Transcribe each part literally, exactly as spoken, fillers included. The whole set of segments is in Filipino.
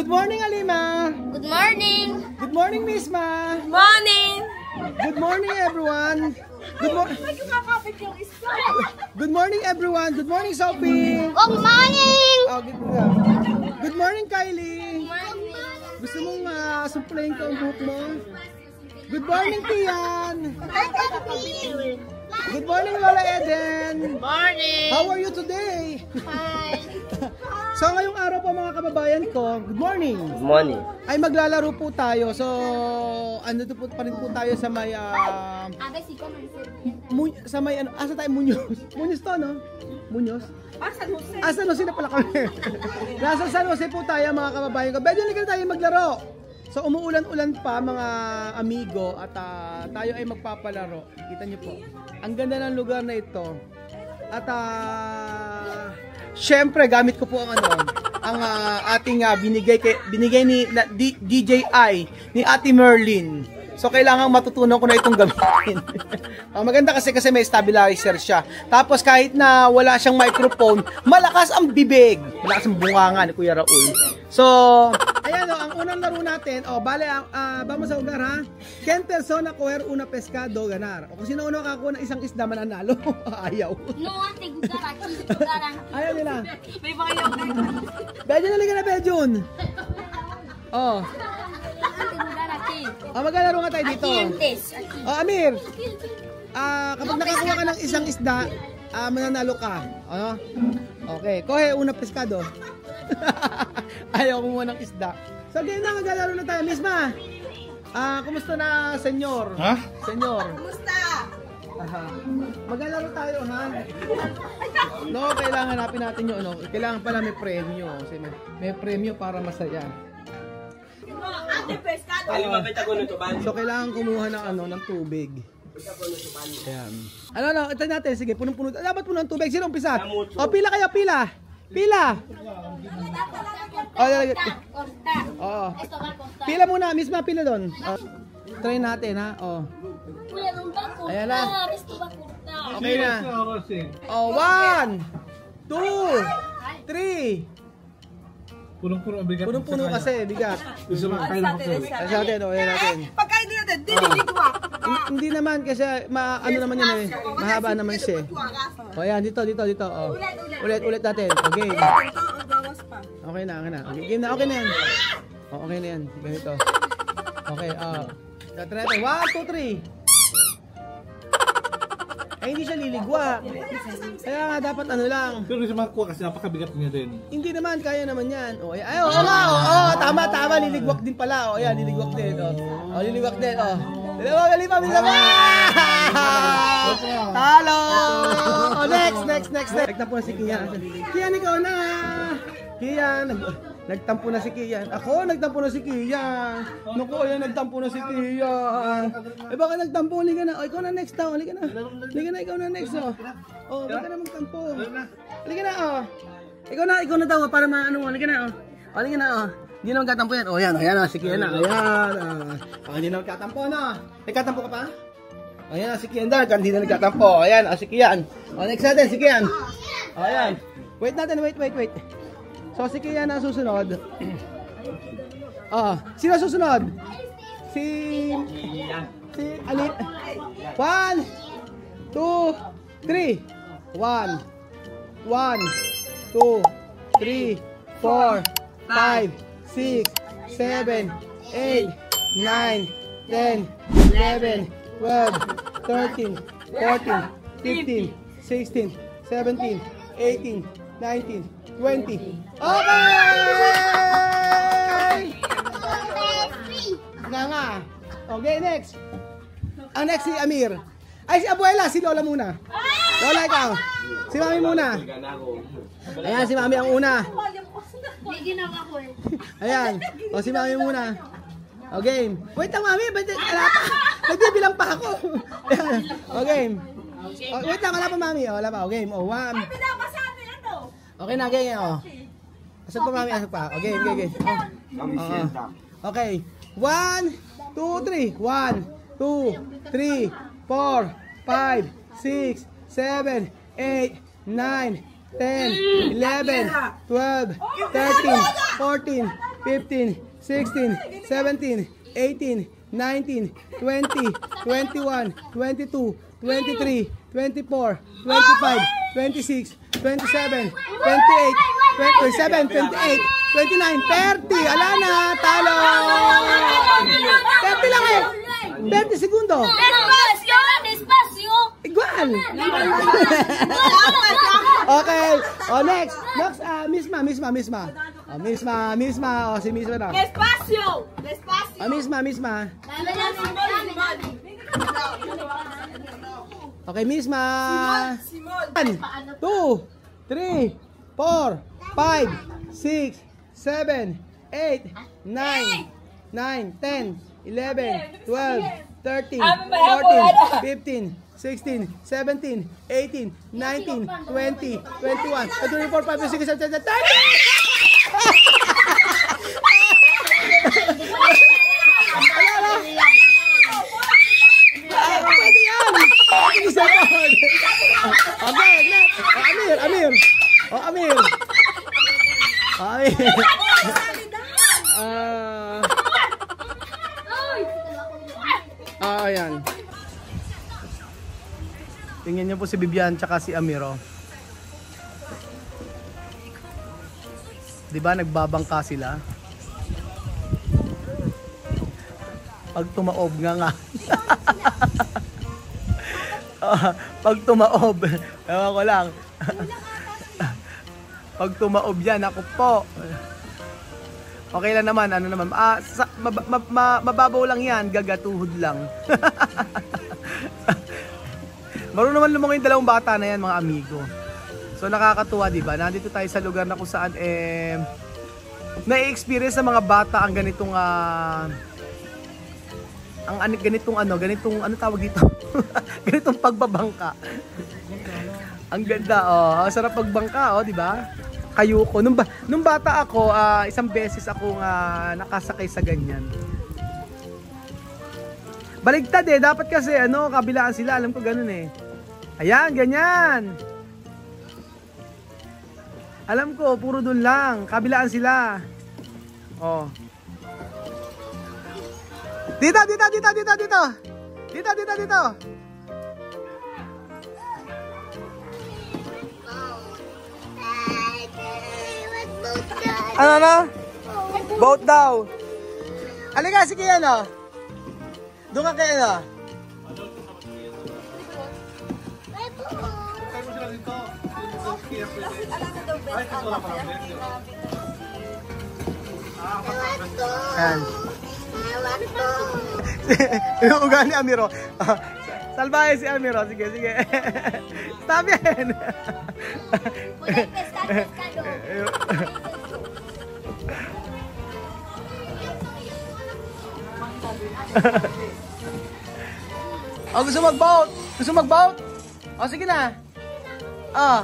morning, Alima. Good morning. Good morning, Misma. Good morning. Good morning, everyone. Good morning. Good morning, everyone. Good morning, Sophie. Good morning. Oh, good, good morning, Kylie. Gusto mong uh, suplayin ko ang buhok mo? Good morning, Tian. Good morning, Lola Eden. Good morning. How are you today? Fine. So ngayong araw po mga kababayan ko, good morning. Good morning. Ay maglalaro po tayo. So ano po pa rin po tayo sa may uh, sa may ano, asa tayo Muñoz. Muñoz to, no? Muñoz. Ah, San Jose. Ah, San Jose na pala kami. Nasa San Jose po tayo mga kababayan ko. Medyo na tayo maglaro. So umuulan-ulan pa mga amigo at uh, tayo ay magpapalaro. Kita niyo po. Ang ganda ng lugar na ito. At uh, syempre gamit ko po ang ano, ang uh, ating uh, binigay kay binigay ni na, D, DJI ni Ate Merlin. So kailangan matutunan ko na itong gamitin. uh, maganda kasi kasi may stabilizer siya. Tapos kahit na wala siyang microphone, malakas ang bibig. Malakas ang bunganga ni Kuya Raul. So, ayan o, ang unang laro natin, o, bale, uh, vamos a jugar ha. Ken persona coger una pescado, ganar. O kung sino uno makakuha ng isang isda, mananalo. Ayaw. No, ate, gudara. Gudara. Ayaw nila. May mga yung Bejun, naliga na Bejun. O. O, maglalaro nga tayo dito. O, Amir. Ah, kapag nakakuha ka ng isang isda, ah, mananalo ka. Ano? Okay, coge una pescado. Ayaw kumuha ng isda. So, ganyan na, maglalaro na tayo. Misma, ah, kumusta na, senyor? Ha? Senyor. Kumusta? Aha. Maglalaro tayo, ha? No, kailangan hanapin natin yung ano. Kailangan pala may premyo. Kasi may, may premyo para masaya. Ate pescado. So, kailangan kumuha ng ano, ng tubig. Ayan. Ano, ano, ito natin. Sige, punong-puno. Dapat puno ng tubig. Sino umpisa? O, pila kayo, pila. Pila. O, Oo. Pila muna, misma pila doon. O, try natin, ha? O. Ayan na. Okay na. O, one, two, three. Punong-puno bigat. Punong-puno kasi, bigat. Gusto mo kain ng hotel. Kasi natin, o, ayan natin. Pagkain din natin, diniligwa. Hindi naman kasi ma ano naman yan eh. Mahaba naman siya. O yan, dito, dito, dito. O. Ulit, ulit natin. Okay. Okay na, okay na. Okay, game na, okay na yan. O, okay na yan. Ganito. Okay, ah. Uh, try natin. One, two, three. Ay, hindi siya liligwa. Kaya nga, dapat ano lang. Pero gusto makakuha kasi napakabigat niya din. Hindi naman, kaya naman yan. O, ay, ay, oo nga, oo, oo, tama, tama, liligwak din pala. O, yan, liligwak din. O, o liligwak din, o. Liligwak, liligwak, liligwak. Talo! O, next, next, next, next. Nagtampo na si Kian. Kian, ikaw na. Kian, nag nagtampo na si Kian. Ako, nagtampo na si Kian. Naku, ayan, nagtampo na si Kian. Eh, baka nagtampo, liga na. O, ikaw na next daw, liga na. Liga na, ikaw na next, o. O, baka na magtampo. Liga na, o. Ikaw na, ikaw na daw, para maano mo. Liga na, o. O, liga na, o. Hindi na magkatampo yan. O, yan, o, yan, o. Si Kian na, ayan. O, hindi na magkatampo, no. Nagkatampo ka pa? O, yan, si Kian daw. Hindi na nagkatampo. Ayan, o, si Kian. O, next natin, si Kian. O, ayan. Wait natin, wait, wait, wait. So, si Kian na susunod. Oh, sino susunod? Si... Si Alip. One, two, three. One, one, two, three, four, five, six, seven, eight, nine, ten, eleven, twelve, thirteen, fourteen, fifteen, sixteen, seventeen, eighteen, nineteen, twenty. Okay! Nga nga. Okay, next. Ang next si Amir. Ay, si Abuela. Si Lola muna. Lola, ikaw. Si Mami muna. Ayan, si Mami ang una. Ayan. O, si Mami muna. Okay. Wait lang, Mami. Ba't bilang pa ako? Okay. Wait lang, wala pa, Mami. Wala pa. Okay. O, one. Okay na, okay, oh. Asap pa, Mami, asap pa. Okay, okay, okay. Oh. Okay. One, two, three. One, two, three, four, five, six, seven, eight, nine, ten, eleven, twelve, thirteen, fourteen, fifteen, sixteen, seventeen, eighteen, nineteen, twenty, twenty-one, twenty-two, twenty-three, twenty-four, twenty-five, twenty-six, twenty-seven, twenty-eight, twenty-seven, twenty-eight, twenty-nine, thirty. Ala na, talo! thirty lang eh! thirty segundo! Despacio! Despacio! Igual! Okay. Oh, next. Next, ah, misma, misma, misma. Oh, misma, misma. Oh, si misma na. Despacio! Despacio! Oh, misma, misma. Okay, misma. One, two, three, four, five, six, seven, eight, nine, nine, ten, eleven, twelve, thirteen, fourteen, fifteen, sixteen, seventeen, eighteen, nineteen, twenty, twenty-one, twenty-four, twenty-five, twenty-six, twenty-seven, thirty! Pwede yan! Isa pa! Okay, next! Oh, Amir, Amir! Oh, Amir! Amir! Ah... Ah, ayan. Tingnan niyo po si Bibian tsaka si Amiro. 'Di ba nagbabangka sila? Pag tumaob nga nga. uh, pag tumaob, ewan ko lang. Pag tumaob yan, ako po. Okay lang naman, ano naman, ah, sa, mab, mab, mab, mababaw lang yan, gagatuhod lang. Marunong naman lumangoy yung dalawang bata na yan, mga amigo. So nakakatuwa, di ba? Nandito tayo sa lugar na kung saan eh na-experience sa mga bata ang ganitong uh, ang an, ganitong ano, ganitong ano tawag dito? Ganitong pagbabangka. Ang ganda, oh. Ang sarap pagbangka, oh, di ba? Kayuko. Nung, ba, nung bata ako, uh, isang beses akong uh, nakasakay sa ganyan. Baligtad eh, dapat kasi ano, kabilaan sila, alam ko ganun eh. Ayan, ganyan. Alam ko, puro dun lang, kabilaan sila. Oh. Dito, dito, dito, dito, dito. Dito, dito, dito. Ano na? Boat daw. Halika, sige yan o. Doon ka kayo na. Ayan. Yung ugali ni Amiro. Salbahe si Amiro. Sige, sige. Stop yan. Pulang pescado, pescado. Oh, gusto mag-boat? Gusto mag-boat? Oh, sige na. Ah.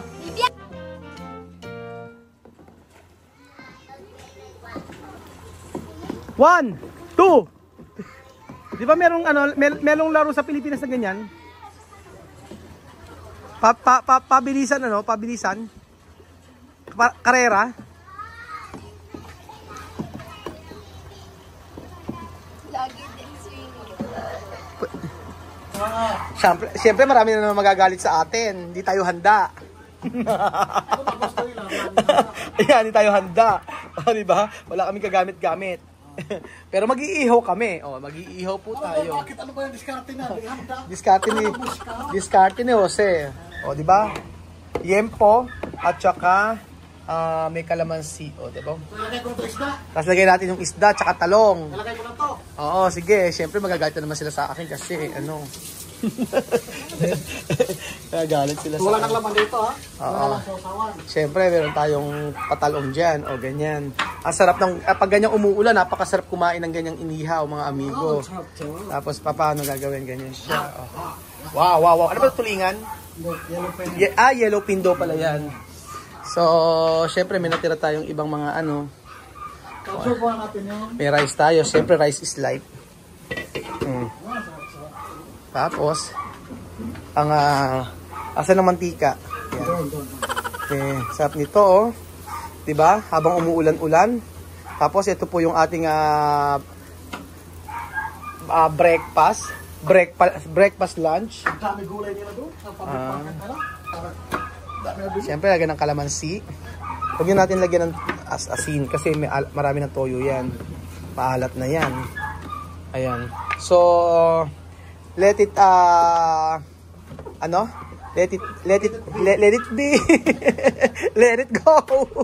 One, two. Di ba merong ano, mer merong laro sa Pilipinas na ganyan? Pa, pa, pa, pabilisan ano, pabilisan. Pa, karera. Siyempre, siyempre marami na naman magagalit sa atin. Hindi tayo handa. Ayan, hindi tayo handa. O, diba? Wala kaming kagamit-gamit. Pero mag-iihaw kami. O, mag-iihaw po tayo. Bakit ano ba yung diskarte na? Diskarte ni, diskarte ni Jose. O, diba? Yempo at saka uh, may kalamansi. O, diba? Lalagay ko na ito isda. Tapos lagay natin yung isda at saka talong. Lalagay ko na ito. Oo, sige. Siyempre magagalit naman sila sa akin kasi ano. Nagagalit sila sa Wala akin. nang laman dito ha. Oo. Wala lang sausawan. Siyempre, meron tayong patalong dyan o ganyan. Ang sarap ng, ah, pag ganyang umuulan, napakasarap kumain ng ganyang inihaw, mga amigo. Tapos, pa, paano gagawin ganyan siya? Oh. Wow, wow, wow. Ano ba tulingan? Yellow pen. Ye ah, yellow pindo pala yan. So, siyempre, may natira tayong ibang mga ano. Capture po natin yung May rice tayo. Siyempre, rice is life. Hmm. Tapos, ang uh, asa ng mantika. Yan. Okay, sarap nito oh. 'Di ba? Habang umuulan-ulan, Tapos ito po yung ating uh, uh, breakfast. Breakfast, breakfast lunch. Ang dami gulay nila doon. Ang pabagpakan ka lang. Dami na doon. Siyempre, lagyan ng kalamansi. Huwag nyo natin lagyan ng as asin kasi may marami ng toyo yan. Maalat na yan. Ayan. So, let it, uh, ano? Let it, let it, let, let it be. Let it go.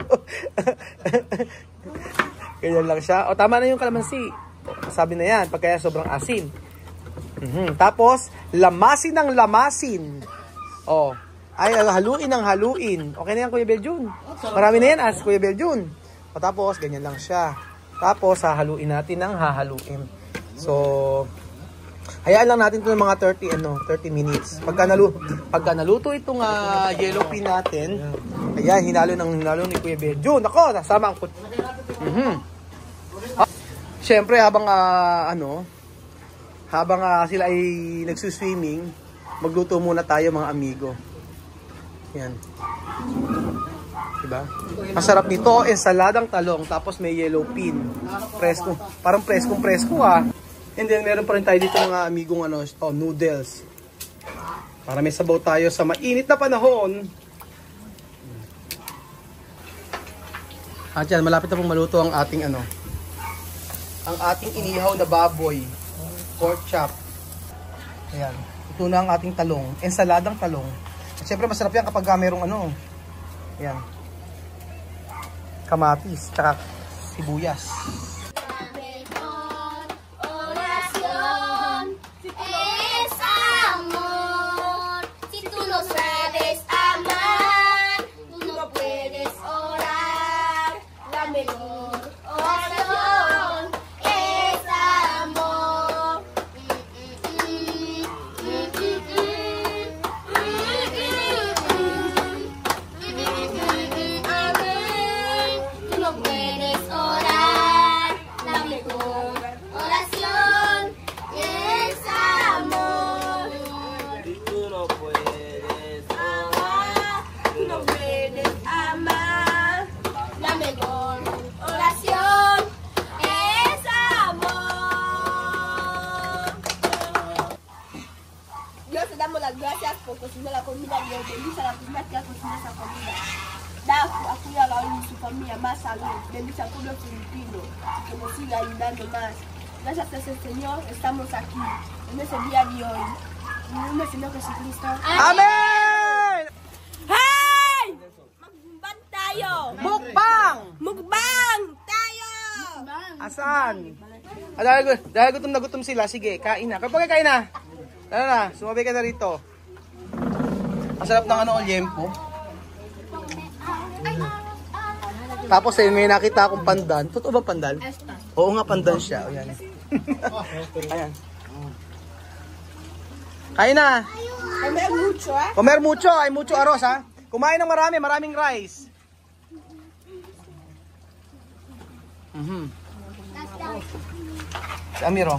Ganyan lang siya. O, tama na yung kalamansi. Sabi na yan, pagkaya sobrang asin. Mm-hmm. Tapos, lamasin ng lamasin. O, ay, haluin ng haluin. Okay na yan, Kuya Beljun. Marami na yan, as Kuya Beljun. O, tapos, ganyan lang siya. Tapos, hahaluin natin ng hahaluin. So, hayaan lang natin ito ng mga thirty, ano, thirty minutes. Pagka naluto, pagka naluto itong uh, yellow pea natin, ayan, hinalo ng hinalo ni Kuya Beljun. Ako, nasama ang kut... Mm-hmm. Ah, Siyempre, habang, uh, ano, habang uh, sila ay nagsuswimming, magluto muna tayo mga amigo. Yan. Diba? Masarap nito, ensaladang talong, tapos may yellow pea. Presko, parang preskong presko ah. And then meron pa rin tayo dito mga amigong ano, oh, noodles. Para may sabaw tayo sa mainit na panahon. At yan, malapit na pong maluto ang ating ano, ang ating inihaw na baboy. Pork chop. Ayan. Ito na ang ating talong. Ensaladang talong. At syempre masarap yan kapag mayroong ano. Ayan. Kamatis. Tsaka sibuyas. Oración es amor. Si tú no sabes amar, tú no puedes orar. La mejor oración es amor. Tú no puedes orar. La mejor oración es amor. Tú no puedes amar, tú no puedes amar. La mejor oración es amor. Dios, te damos las gracias por cocinar la comida. Dios bendice a la persona que ha cocinado esa comida. Da a cuidar a él y su familia más salud. Bendice al pueblo filipino que nos siga ayudando más. Gracias a ese Señor, estamos aquí en ese día de hoy. En el nombre del Señor Jesucristo. Amen! Hey! Magbang tayo! Mukbang! Mukbang tayo! Asan? Ah, dahil, dahil gutom na gutom sila, sige, kain na. Kapag kain na, tara na, sumabay ka na rito. Ang sarap ng ano, liempo. Tapos eh, may nakita akong pandan. Totoo ba pandan? Oo nga, pandan siya. O, yan. Ayan. Kain na. Comer mucho, eh? Comer mucho, ay mucho arroz ha. Kumain ng marami, maraming rice. Mhm. Si Amiro.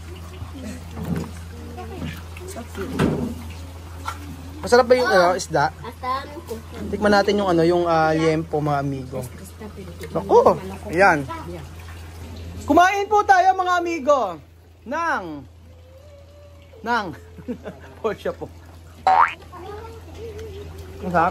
Masarap ba yung ano, isda? Tikman natin yung ano, yung uh, liempo mga amigo. Naku, ayan. Kumain po tayo mga amigo ng ng Porsche po. Masarap.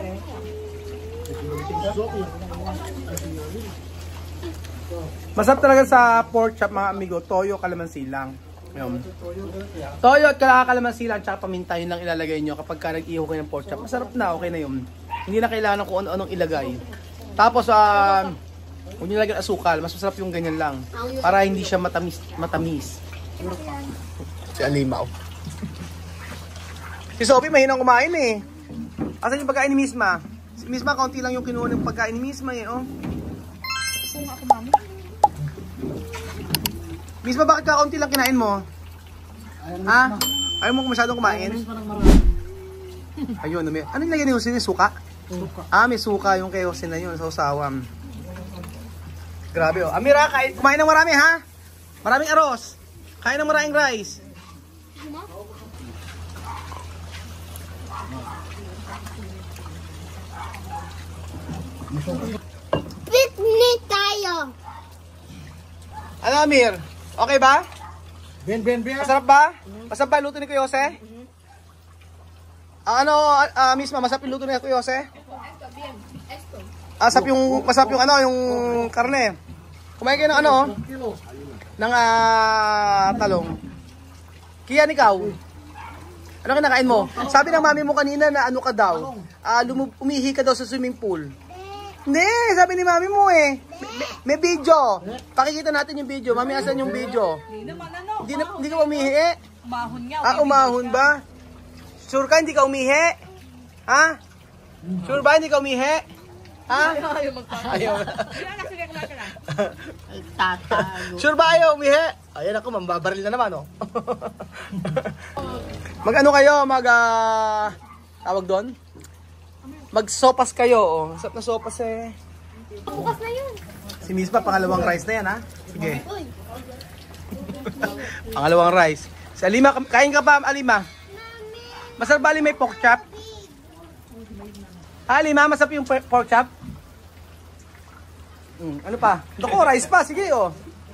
Masarap talaga sa pork chop mga amigo, toyo, kalamansi lang. Ayun. Toyo at kalamansi lang tsaka paminta, yun lang ilalagay nyo kapag ka nag-iho kayo ng pork chop. Masarap na, okay na yun. Hindi na kailangan kung ano-anong ilagay. Tapos, uh, huwag nyo lagyan asukal, mas masarap yung ganyan lang. Para hindi siya matamis. matamis. Si Alimaw. Si Sophie mahinang kumain eh. Asan yung pagkain ni Misma? Si Misma, kaunti lang yung kinuha ng pagkain ni Misma eh, oh. Kung ako, mami. Misma, bakit kakaunti lang kinain mo? Ha? Ayaw mo masyadong kumain? Ayun, may, ano yung lagyan ni Jose? Suka? Suka. Ah, may suka yung kay Jose na yun, sa usawam. Grabe oh. Amira, kain, kumain ng marami ha? Maraming arroz. Kain ng maraming rice. Picnic tayo. Ano, Amir? Okay ba? Ben, ben, ben. Masarap ba? Masarap ba luto ni Kuya Jose? Ah, ano, ah, misma, masarap yung luto ni Kuya Jose? Ah, masarap yung, masarap yung ano, yung karne. Kumain kayo ng ano, ng ah, talong. Kian, ikaw? Ano kinakain mo? Sabi ng mami mo kanina na ano ka daw, ah, lumu- umihi ka daw sa swimming pool. Hindi, sabi ni mami mo eh. May, may video. Pakikita natin yung video. Mami, asan yung video? Hindi naman ano. Hindi, na, hindi ka umihi eh. Umahon nga. Ah, umahon ba? Sure ka hindi ka umihi? Ha? Sure ba hindi ka umihi? Ha? Ayaw magpapalala. Ayaw. Sige na, sige, kumain ka na. Ay, tatago. Sure ba ayaw umihi? Ayan ako, mambabaril na naman oh. Mag ano kayo, mag ah, tawag doon? Mag sopas kayo oh. Sarap na sopas eh. Bukas na yun. Si Miss pa, pangalawang rice na yan ha. Sige. Pangalawang rice. Si Alima, kain ka ba Alima? Masarap ba Alima may pork chop? Ah, Alima, masarap yung pork chop? Hmm, ano pa? Doko, rice pa. Sige oh.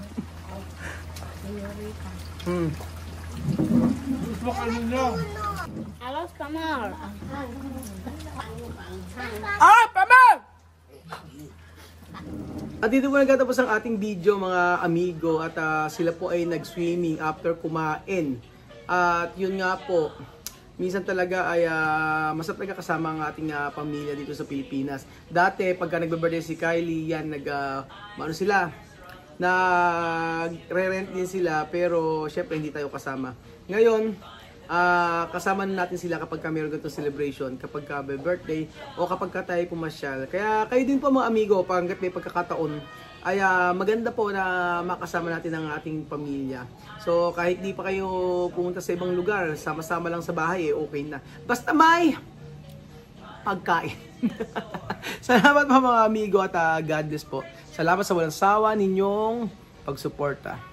Hmm. Alas kamar. Ah, pamang! At dito po nagtatapos ang ating video mga amigo at uh, sila po ay nag-swimming after kumain. At yun nga po, minsan talaga ay uh, masarap talaga kasama ang ating uh, pamilya dito sa Pilipinas. Dati pagka nagbe-birthday si Kylie, yan nag uh, ano sila, nagre-rent din sila pero syempre hindi tayo kasama. Ngayon, uh, kasama na natin sila kapag ka mayroon ganitong celebration, kapag ka birthday o kapag ka tayo pumasyal. Kaya kayo din po mga amigo, pag may pagkakataon, ay uh, maganda po na makasama natin ang ating pamilya. So kahit di pa kayo pumunta sa ibang lugar, sama-sama lang sa bahay, eh, okay na. Basta may pagkain. Salamat po mga amigo at uh, God bless po. Salamat sa walang sawa ninyong pagsuporta.